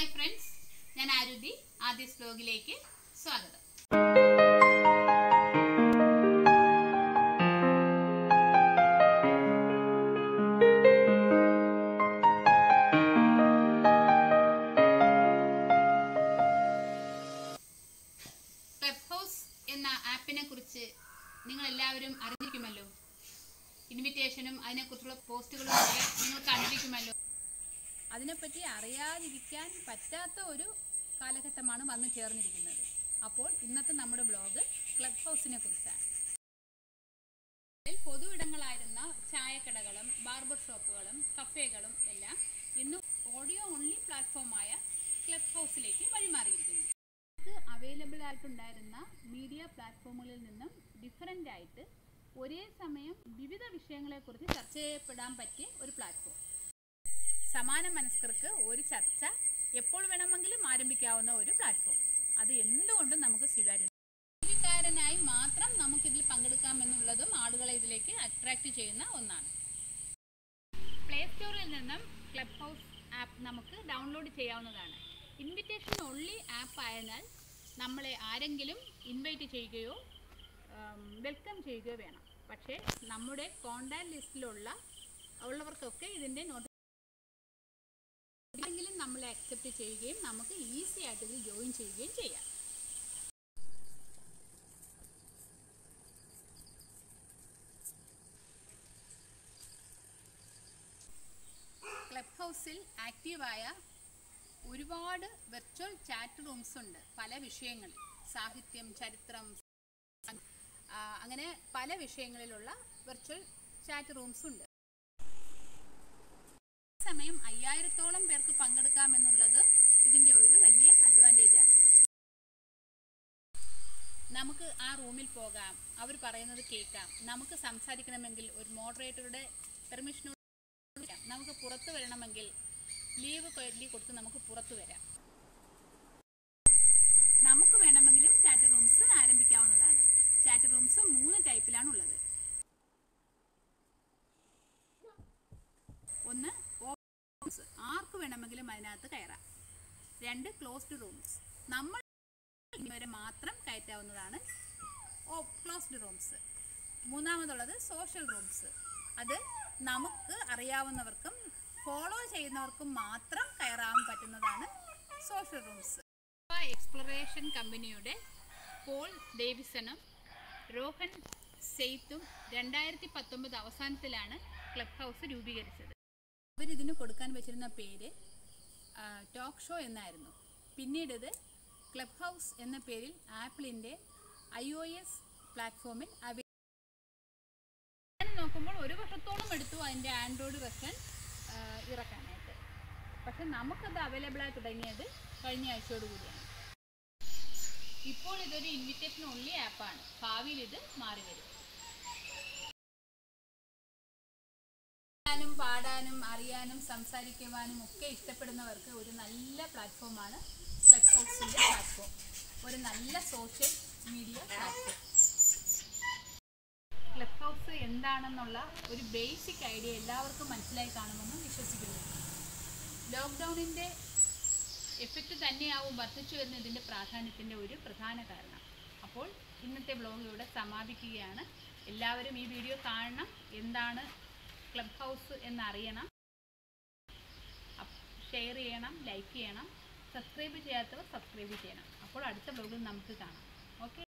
Hi friends, ഞാൻ ആരുതി. ആദ്യസ് വ്ലോഗിലേക്ക് സ്വാഗതം. Club house എന്ന ആപ്പിനെ കുറിച്ച് നിങ്ങൾ എല്ലാവരും അറിഞ്ഞിരിക്കുമല്ലോ. ഇൻവിറ്റേഷനും അതിനെക്കുറിച്ചുള്ള പോസ്റ്റുകളും നിങ്ങൾ കണ്ടിരിക്കുമല്ലോ. അതിനെപ്പറ്റി അറിയാതിരിക്കാൻ പറ്റാത്ത ഒരു കാലഘട്ടമാണ് വന്നു ചേർന്നിരിക്കുന്നത്. അപ്പോൾ ഇന്നത്തെ നമ്മുടെ ബ്ലോഗ് ക്ലബ് ഹൗസിനെ കുറിച്ചാണ്. പൊതു ഇടങ്ങളായിരുന്ന ചായക്കടകളും ബാർബർ ഷോപ്പുകളും കഫേകളും എല്ലാം ഇന്ന് ഓഡിയോ ഓൺലി പ്ലാറ്റ്ഫോമായ ക്ലബ് ഹൗസിലേക്ക് വഴിമാറിയിരിക്കുന്നു. നമുക്ക് അവൈലബിൾ ആയിട്ടുണ്ടായിരുന്ന മീഡിയ പ്ലാറ്റ്ഫോമുകളിൽ നിന്നും ഡിഫറൻ്റ് ആയിട്ട് ഒരേ സമയം വിവിധ വിഷയങ്ങളെക്കുറിച്ച് ചർച്ച ചെയ്യപ്പെടാൻ പറ്റിയ ഒരു പ്ലാറ്റ്ഫോം. സമാന മനസ്കർക്ക് ഒരു ചർച്ച എപ്പോൾ വേണമെങ്കിലും ആരംഭിക്കാവുന്ന ഒരു പ്ലാറ്റ്ഫോം. അത് എന്തുകൊണ്ടും നമുക്ക് സ്വീകാര്യം. ായി മാത്രം നമുക്കിതിൽ പങ്കെടുക്കാമെന്നുള്ളതും ആളുകളെ ഇതിലേക്ക് അട്രാക്റ്റ് ചെയ്യുന്ന ഒന്നാണ്. പ്ലേ സ്റ്റോറിൽ നിന്നും ക്ലബ് ഹൗസ് ആപ്പ് നമുക്ക് ഡൗൺലോഡ് ചെയ്യാവുന്നതാണ്. ഇൻവിറ്റേഷൻ ഓൺലി ആപ്പ് ആയതിനാൽ നമ്മളെ ആരെങ്കിലും ഇൻവൈറ്റ് ചെയ്യുകയോ വെൽക്കം ചെയ്യുകയോ വേണം. പക്ഷേ നമ്മുടെ കോൺടാക്ട് ലിസ്റ്റിലുള്ളവർക്കൊക്കെ ഇതിൻ്റെ ആരെങ്കിലും നമ്മളെ അക്സെപ്റ്റ് ചെയ്യുകയും നമുക്ക് ഈസി ആയിട്ട് ഇതിൽ ജോയിൻ ചെയ്യുകയും ചെയ്യാം. ക്ലബ് ഹൗസിൽ ആക്റ്റീവായ ഒരുപാട് വെർച്വൽ ചാറ്റ് റൂംസ് ഉണ്ട്. പല വിഷയങ്ങളിൽ, സാഹിത്യം, ചരിത്രം, അങ്ങനെ പല വിഷയങ്ങളിലുള്ള വെർച്വൽ ചാറ്റ് റൂംസ് ഉണ്ട്. സമയം 5000-ഓളം പേർക്ക് പങ്കെടുക്കാമെന്നുള്ളത് ഇതിൻ്റെ ഒരു വലിയ അഡ്വാൻറ്റേജ് ആണ്. നമുക്ക് ആ റൂമിൽ പോകാം, അവർ പറയുന്നത് കേൾക്കാം. നമുക്ക് സംസാരിക്കണമെങ്കിൽ ഒരു മോഡറേറ്ററുടെ പെർമിഷനോട് നമുക്ക് പുറത്തു വരണമെങ്കിൽ ലീവ് കൊടുത്ത് നമുക്ക് പുറത്തു വരാം. നമുക്ക് വേണമെങ്കിലും ചാറ്റ് റൂംസ് ആരംഭിക്കാവുന്നതാണ്. ചാറ്റ് റൂംസ് 3 ടൈപ്പിലാണ് ഉള്ളത്. ഒന്ന് ആർക്ക് വേണമെങ്കിലും അതിനകത്ത് കയറാം. 2 ക്ലോസ്ഡ് റൂംസ്, നമ്മൾ വരെ മാത്രം കയറ്റാവുന്നതാണ് ക്ലോസ്ഡ് റൂംസ്. മൂന്നാമതുള്ളത് സോഷ്യൽ റൂംസ്. അത് നമുക്ക് അറിയാവുന്നവർക്കും ഫോളോ ചെയ്യുന്നവർക്കും മാത്രം കയറാൻ പറ്റുന്നതാണ് സോഷ്യൽ റൂംസ്. എക്സ്പ്ലോറേഷൻ കമ്പനിയുടെ പോൾ ഡേവിസണും രോഹൻ സെയ്ത്തും 2019 അവസാനത്തിലാണ് ക്ലബ് ഹൗസ് രൂപീകരിച്ചത്. അവരിതിന് കൊടുക്കാൻ വെച്ചിരുന്ന പേര് ടോക്ക് ഷോ എന്നായിരുന്നു. പിന്നീട് ഇത് ക്ലബ് ഹൗസ് എന്ന പേരിൽ ആപ്പിളിൻ്റെ iOS പ്ലാറ്റ്ഫോമിൽ നോക്കുമ്പോൾ 1 വർഷത്തോളം എടുത്തു അതിൻ്റെ ആൻഡ്രോയിഡ് വെർഷൻ ഇറക്കാനായിട്ട്. പക്ഷെ നമുക്കത് അവൈലബിൾ ആയി തുടങ്ങിയത് കഴിഞ്ഞ ആഴ്ചയോടുകൂടിയാണ്. ഇപ്പോൾ ഇതൊരു ഇൻവിറ്റേഷൻ ഓൺലി ആപ്പാണ്. ഭാവിയിൽ ഇത് മാറി വരും. പാടാനും അറിയാനും സംസാരിക്കുവാനും ഒക്കെ ഇഷ്ടപ്പെടുന്നവർക്ക് ഒരു നല്ല പ്ലാറ്റ്ഫോമാണ് ക്ലബ് ഹൗസിൻ്റെ പ്ലാറ്റ്ഫോം. ഒരു നല്ല social media platform. Club house എന്താണെന്നുള്ള ഒരു ബേസിക് ഐഡിയ എല്ലാവർക്കും മനസ്സിലായി കാണുമെന്ന് വിശ്വസിക്കുന്നു. ലോക്ക്ഡൗണിൻ്റെ എഫക്റ്റ് തന്നെയാവും വർദ്ധിച്ചു വരുന്ന ഇതിൻ്റെ പ്രാധാന്യത്തിൻ്റെ ഒരു പ്രധാന കാരണം. അപ്പോൾ ഇന്നത്തെ വ്ലോഗ് ഇവിടെ സമാപിക്കുകയാണ്. എല്ലാവരും ഈ വീഡിയോ കാണണം, എന്താണ് ക്ലബ് ഹൗസ് എന്നറിയണം, ഷെയർ ചെയ്യണം, ലൈക്ക് ചെയ്യണം, സബ്സ്ക്രൈബ് ചെയ്യാത്തവർ സബ്സ്ക്രൈബ് ചെയ്യണം. അപ്പോൾ അടുത്ത വ്ലോഗിൽ നമുക്ക് കാണാം. ഓക്കെ.